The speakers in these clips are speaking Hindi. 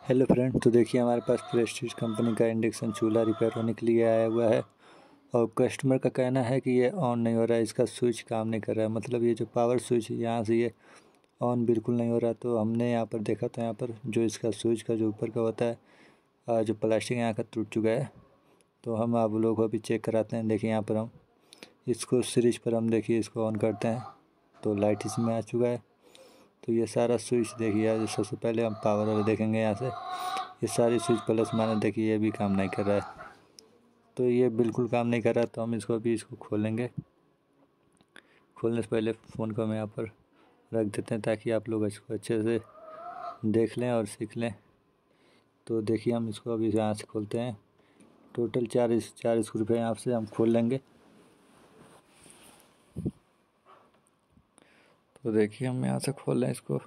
हेलो फ्रेंड, तो देखिए हमारे पास प्रेस्टीज कंपनी का इंडक्शन चूल्हा रिपेयर होने के लिए आया हुआ है। और कस्टमर का कहना है कि ये ऑन नहीं हो रहा है, इसका स्विच काम नहीं कर रहा है। मतलब ये जो पावर स्विच है यहाँ से ये ऑन बिल्कुल नहीं हो रहा। तो हमने यहाँ पर देखा था, यहाँ पर जो इसका स्विच का जो ऊपर का होता है जो प्लास्टिक यहाँ का टूट चुका है। तो हम आप लोगों को अभी चेक कराते हैं। देखिए यहाँ पर हम इसको सीरीज पर हम देखिए इसको ऑन करते हैं तो लाइट इसमें आ चुका है। तो ये सारा स्विच देखिए, सबसे पहले हम पावर वाले देखेंगे यहाँ से। ये सारी स्विच प्लस माइनस देखिए ये भी काम नहीं कर रहा है। तो ये बिल्कुल काम नहीं कर रहा। तो हम इसको खोलेंगे। खोलने से पहले फ़ोन को हम यहाँ पर रख देते हैं ताकि आप लोग इसको अच्छे से देख लें और सीख लें। तो देखिए हम इसको अभी यहाँ से खोलते हैं। टोटल चार स्क्रू पे यहाँ से हम खोल लेंगे। तो देखिए हम यहाँ से खोल लें इसको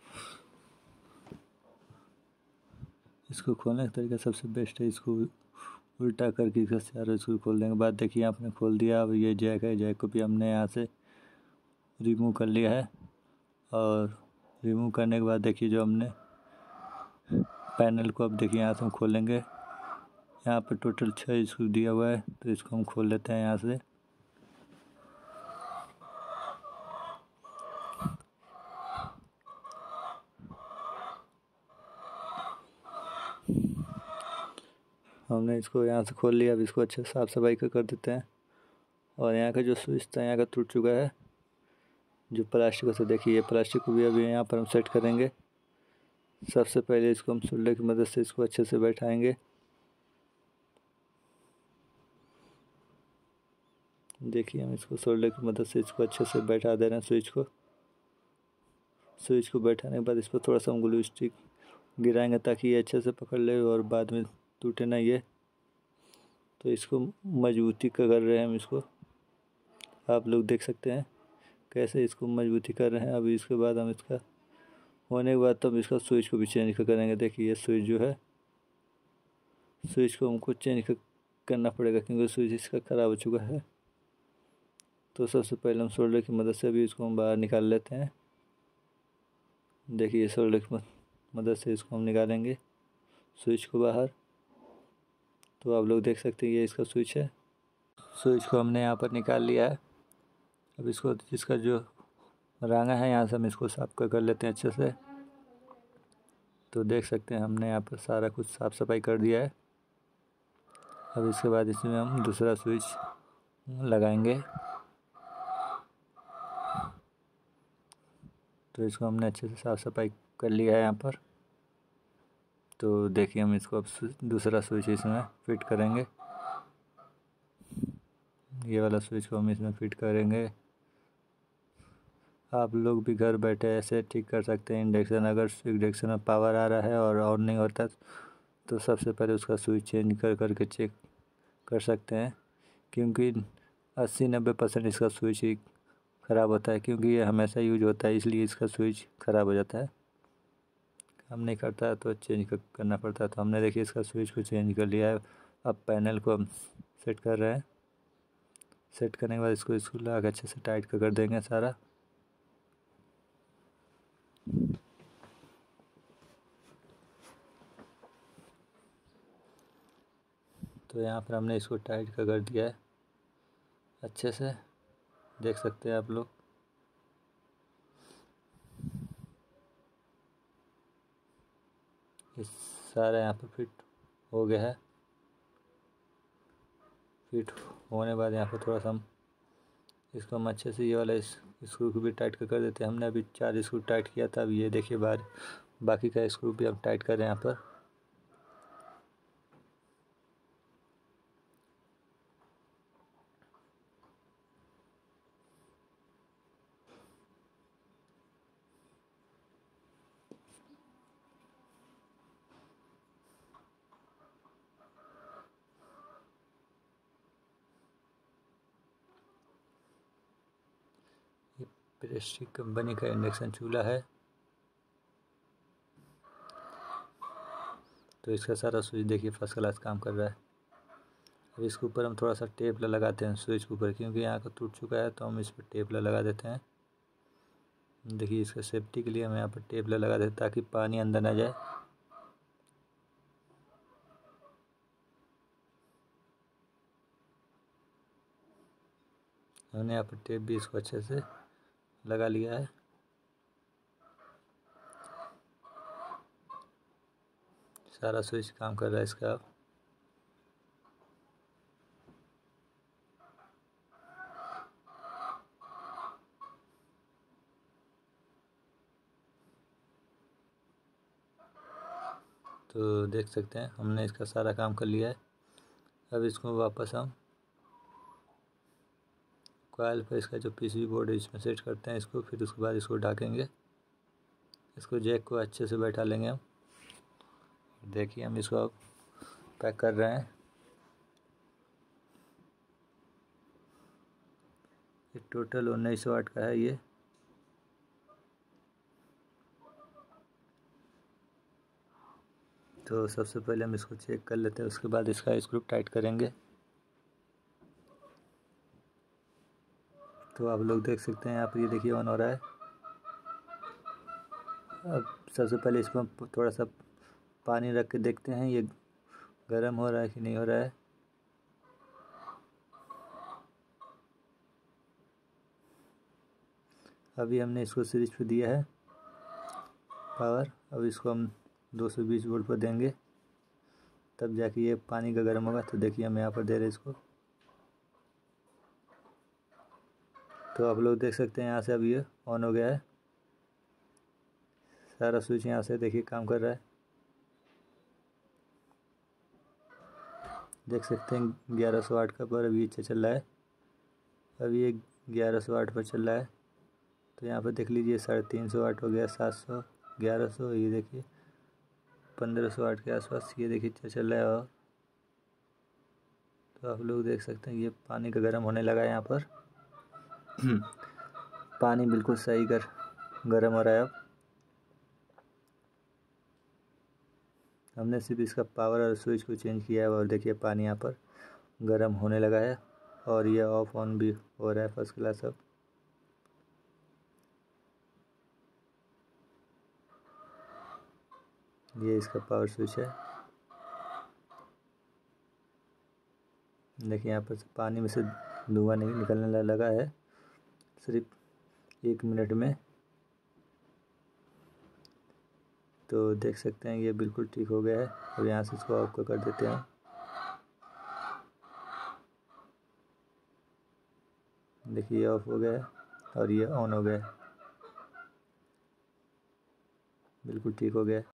खोलने का तरीका सबसे बेस्ट है। इसको उल्टा करके इसका चारों स्क्रू खोल देने के बाद देखिए आपने खोल दिया। अब ये जैक है, जैक को भी हमने यहाँ से रिमूव कर लिया है। और रिमूव करने के बाद देखिए जो हमने पैनल को अब देखिए यहाँ से हम खोलेंगे। यहाँ पर टोटल 6 स्क्रू दिया हुआ है, तो इसको हम खोल लेते हैं यहाँ से। हमने इसको यहाँ से खोल लिया। अब इसको अच्छे साफ़ सफाई कर देते हैं। और यहाँ का जो स्विच था यहाँ का टूट चुका है, जो प्लास्टिक से देखिए, ये प्लास्टिक को भी अभी यहाँ पर हम सेट करेंगे। सबसे पहले इसको हम सोल्डर की मदद से इसको अच्छे से बैठाएंगे। देखिए हम इसको सोल्डर की मदद से इसको अच्छे से बैठा दे रहे हैं स्विच को बैठाने के बाद इस पर थोड़ा सा हम ग्लू स्टिक गिराएंगे ताकि ये अच्छे से पकड़ ले और बाद में टूटे ना ये। तो इसको मजबूती कर रहे हैं हम इसको, आप लोग देख सकते हैं कैसे इसको मजबूती कर रहे हैं। अभी इसके बाद हम इसका होने के बाद तो हम इसका स्विच को भी चेंज करेंगे। देखिए ये स्विच जो है, स्विच को हमको चेंज करना पड़ेगा क्योंकि स्विच इसका ख़राब हो चुका है। तो सबसे पहले हम सोल्डर की मदद से भी इसको हम बाहर निकाल लेते हैं। देखिए सोल्डर की मदद से इसको हम निकालेंगे स्विच को बाहर। तो आप लोग देख सकते हैं ये इसका स्विच है। स्विच को हमने यहाँ पर निकाल लिया है। अब इसको इसका जो रांगा है यहाँ से हम इसको साफ कर लेते हैं अच्छे से। तो देख सकते हैं हमने यहाँ पर सारा कुछ साफ़ सफाई कर दिया है। अब इसके बाद इसमें हम दूसरा स्विच लगाएंगे। तो इसको हमने अच्छे से साफ़ सफाई कर लिया है यहाँ पर। तो देखिए हम इसको अब दूसरा स्विच इसमें फिट करेंगे। ये वाला स्विच को हम इसमें फिट करेंगे। आप लोग भी घर बैठे ऐसे ठीक कर सकते हैं इंडक्शन। अगर इंडक्शन में पावर आ रहा है और ऑन नहीं होता तो सबसे पहले उसका स्विच चेंज करके चेक कर सकते हैं, क्योंकि 80-90% इसका स्विच ही ख़राब होता है। क्योंकि ये हमेशा यूज होता है इसलिए इसका स्विच ख़राब हो जाता है, काम नहीं करता है तो चेंज करना पड़ता है। तो हमने देखिए इसका स्विच को चेंज कर लिया है। अब पैनल को हम सेट कर रहे हैं। सेट करने के बाद इसको लगा के अच्छे से टाइट कर देंगे सारा। तो यहाँ पर हमने इसको टाइट कर दिया है अच्छे से, देख सकते हैं आप लोग। ये सारा यहाँ पर फिट हो गया है। फिट होने के बाद यहाँ पर थोड़ा सा हम इसको हम अच्छे से ये वाला स्क्रू को भी टाइट कर देते हैं। हमने अभी 4 स्क्रू टाइट किया था। अब ये देखिए बाकी का स्क्रू भी हम टाइट कर रहे हैं यहाँ पर। ये प्रेस्टीज कंपनी का इंडक्शन चूल्हा है। तो इसका सारा स्विच देखिए फर्स्ट क्लास काम कर रहा है। अब इसके ऊपर हम थोड़ा सा टेप लगाते हैं स्विच के ऊपर, क्योंकि यहाँ का टूट चुका है तो हम इस पर टेप लगा देते हैं। देखिए इसका सेफ्टी के लिए हम यहाँ पर टेप लगा देते हैं ताकि पानी अंदर ना जाए। हमने यहाँ पर टेप भी इसको अच्छे से लगा लिया है। सारा स्विच काम कर रहा है इसका। तो देख सकते हैं हमने इसका सारा काम कर लिया है। अब इसको वापस हम कॉइल पर इसका जो पीसीबी बोर्ड है इसमें सेट करते हैं इसको, फिर उसके बाद इसको ढकेंगे। इसको जैक को अच्छे से बैठा लेंगे हम। देखिए हम इसको अब पैक कर रहे हैं। ये टोटल 1900 वाट का है ये। तो सबसे पहले हम इसको चेक कर लेते हैं, उसके बाद इसका स्क्रू टाइट करेंगे। तो आप लोग देख सकते हैं यहाँ पर, ये देखिए ऑन हो रहा है। अब सबसे पहले इसको हम थोड़ा सा पानी रख के देखते हैं ये गर्म हो रहा है कि नहीं हो रहा है। अभी हमने इसको स्विच पे दिया है पावर। अब इसको हम 220 वोल्ट पर देंगे, तब जाके ये पानी का गर्म होगा। तो देखिए हम यहाँ पर दे रहे हैं इसको। तो आप लोग देख सकते हैं यहाँ से अब ये ऑन हो गया है। सारा स्विच यहाँ से देखिए काम कर रहा है। देख सकते हैं 1100 वाट का पर अभी अच्छा चल रहा है। अभी ये 1100 वाट पर चल रहा है। तो यहाँ पर देख लीजिए 350 वाट हो गया, 700, 1100, ये देखिए 1500 वाट के आसपास ये देखिए अच्छा चल रहा है। और तो आप लोग देख सकते हैं ये पानी का गर्म होने लगा है यहाँ पर। पानी बिल्कुल सही गर्म हो रहा है अब। हमने सिर्फ इसका पावर और स्विच को चेंज किया है और देखिए पानी यहाँ पर गर्म होने लगा है और ये ऑफ ऑन भी हो रहा है फर्स्ट क्लास अब। ये इसका पावर स्विच है। देखिए यहाँ पर पानी में से धुआं नहीं निकलने लगा है सिर्फ 1 मिनट में। तो देख सकते हैं ये बिल्कुल ठीक हो गया है। अब यहाँ से इसको ऑफ कर देते हैं। देखिए ऑफ हो गया है और ये ऑन हो गया है, बिल्कुल ठीक हो गया है।